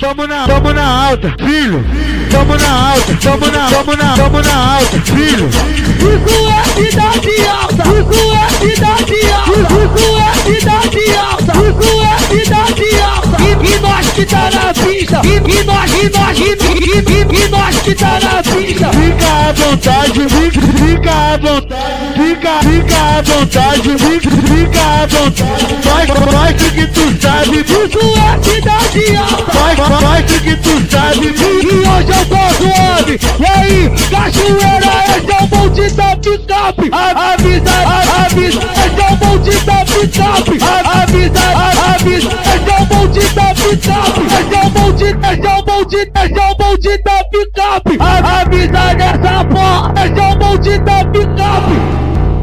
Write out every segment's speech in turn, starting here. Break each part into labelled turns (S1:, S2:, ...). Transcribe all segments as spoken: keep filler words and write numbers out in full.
S1: tamo na, tamo na alta, filho. Tamo na alta, tamo na, tamo na, tamo na alta, filho.
S2: Isso é cidade alta, isso é cidade alta, isso é cidade alta, isso é cidade alta. E, e nós que tá na pista, e, e nós, e nós, e, e, e, e nós que tá na pista.
S1: Fica à vontade, fica, fica à vontade, fica, fica à vontade, fica, fica à vontade. Mostra, mostra que tu sabe,
S2: isso é cidade alta.
S1: Mostra, mostra que tu sabe,
S2: e hoje eu tô suave. E aí, cachoeira, esse é o bonde da picape. Avisa, avisa, esse é o bonde da picape. Avisa, avisa, esse é o bonde da picape. Esse é o bonde, esse é o bonde, esse é o bonde da picape. Avisa nessa porra, esse é o bonde da picape.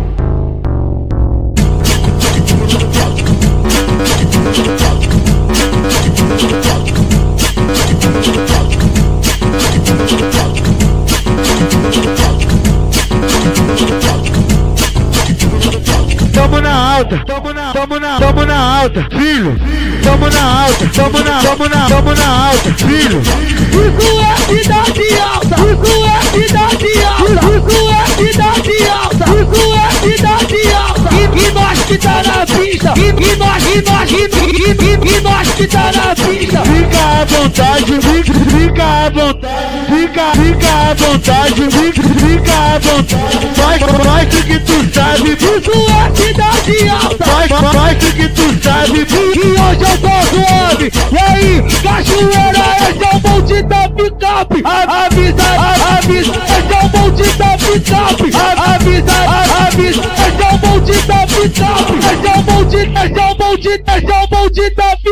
S1: Tamo na alta, tamo na, tamo na, tamo na alta, filho. Tamo na alta, tamo na, tamo na, tamo na alta, filho.
S2: Isso é cidade alta, isso é cidade alta, isso é cidade alta, isso é cidade alta. E, e nós que tá na pista, e, e nós, e nós, e, e, e, e nós que tá na pista.
S1: Fica à vontade, fica, fica à vontade, fica, fica à vontade, fica, fica à vontade. Mostra, mostra que tu sabe,
S2: isso é cidade alta.
S1: Mostra, mostra que tu sabe,
S2: e hoje eu tô suave. E aí, cachoeira, esse é o bonde da picape. Avisa, avisa, esse é o bonde da picape. Avisa, avisa, esse é o bonde da picape. Esse é o bonde, esse é o bonde, esse é o bonde da picape.